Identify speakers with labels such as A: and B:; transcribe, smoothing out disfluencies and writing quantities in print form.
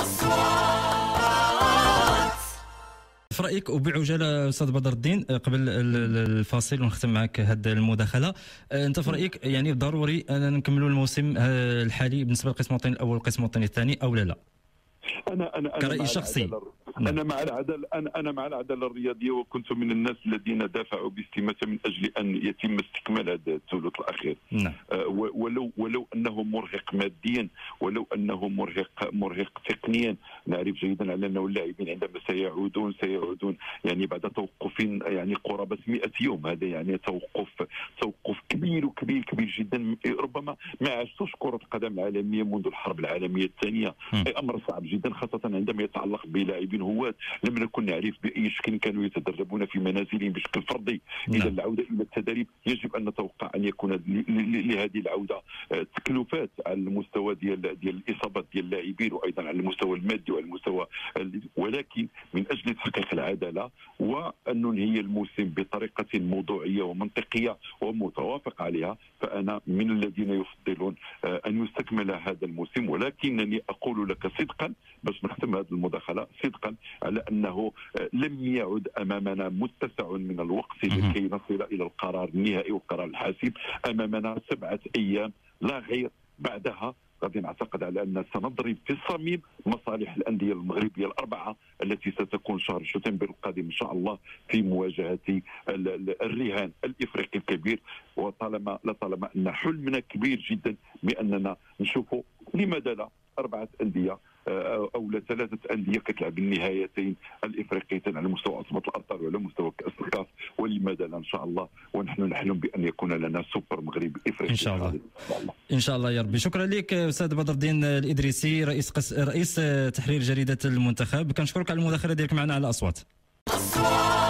A: في رايك وبعجاله استاذ بدر الدين قبل الفاصل ونختم معك هذه المداخله، انت في رايك يعني ضروري ان نكملوا الموسم الحالي بالنسبه للقسم الوطني الاول والقسم الوطني الثاني او لا؟
B: انا
A: كرأي شخصي
B: انا مع العداله، انا مع العداله الرياضيه، وكنت من الناس الذين دافعوا باستماته من اجل ان يتم استكمال هذا الثلث الاخير.
A: نعم.
B: ولو انه مرهق ماديا، ولو انه مرهق تقنيا. نعرف جيدا على انه اللاعبين عندما سيعودون يعني بعد توقف يعني قرابه 100 يوم. هذا يعني توقف كبير وكبير كبير جدا. ربما ما عشتوش كره القدم العالميه منذ الحرب العالميه الثانيه. امر صعب جدا، خاصه عندما يتعلق بلاعبين هواة لم نكن نعرف باي شكل كانوا يتدربون في منازلهم بشكل فردي. اذا العوده الى التدريب يجب ان نتوقع ان يكون لهذه العوده تكلفات على المستوى ديال الاصابات ديال اللاعبين، وايضا على المستوى المادي وعلى المستوى، ولكن من اجل تحقيق العداله وان ننهي الموسم بطريقه موضوعيه ومنطقيه ومتوافق عليها، فانا من الذين يفضلون ان يستكمل هذا الموسم. ولكنني اقول لك صدقا باش نختم هذه المداخله صدقا على انه لم يعد امامنا متسع من الوقت لكي نصل الى القرار النهائي والقرار الحاسم. امامنا 7 ايام لا غير، بعدها غادي نعتقد على ان سنضرب في الصميم مصالح الانديه المغربيه الاربعه التي ستكون شهر شتنبر القادم ان شاء الله في مواجهه الرهان الافريقي الكبير. وطالما ان حلمنا كبير جدا باننا نشوفوا لماذا لا 4 انديه او 3 انديه كتلعب النهايتين الافريقيتين على مستوى عاصمه الابطال وعلى مستوى كاس الكاف، ولماذا لا ان شاء الله. ونحن نحلم بان يكون لنا سوبر مغربي افريقي
A: ان شاء الله. ان شاء الله يا ربي. شكرا لك استاذ بدر الدين الادريسي، رئيس تحرير جريده المنتخب. كنشكرك على المداخله ديالك معنا على اصوات.